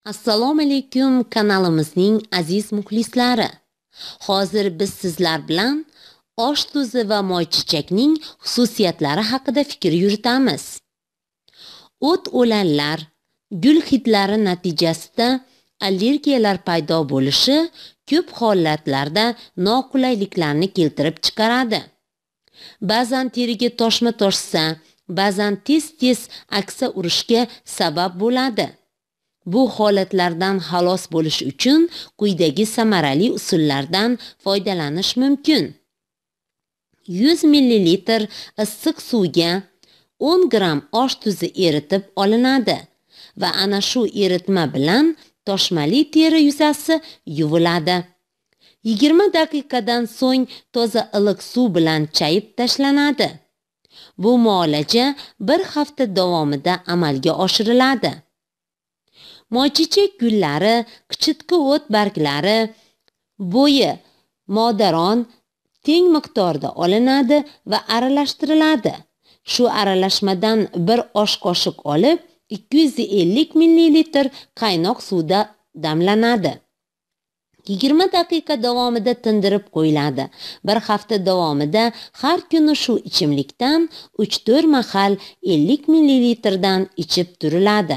Assalomu alaykum kanalimizning aziz muxlislari. Hozir biz sizlar bilan osh tuzi va moychechakning xususiyatlari haqida fikr yuritamiz. O't-o'lanlar, gul hidlari natijasida allergiyalar paydo bo'lishi ko'p holatlarda noqulayliklarni keltirib chiqaradi. Ba'zan teriga toshma toshsa, ba'zan tez-tez aksa urishga sabab bo'ladi. Bu holatlardan xalos bo'lish uchun quyidagi samarali usullardan foydalanish mumkin. 100 ml issiq suvga 10 gram osh tuzi eritib olinadi va ana shu eritma bilan toshmali teri yuzasi yuviladi. 20 daqiqadan so'ng toza iliq suv bilan chayib tashlanadi. Bu muolaja bir hafta davomida amalga oshiriladi. Moychechak gullari, qichitqi o't barglari, bo'yi modaron teng miqdorda olinadi va aralashtiriladi. Shu aralashmadan bir osh qoshiq olib, 250 ml qaynoq suvda damlanadi. 20 daqiqa davomida tindirib qo'yiladi. Bir hafta davomida har kuni shu ichimlikdan 3-4 mahal 50 ml dan ichib turiladi.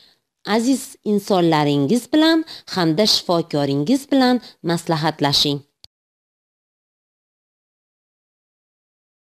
Aziz insonlaringiz bilan hamda shifokoringiz bilan maslahatlashing.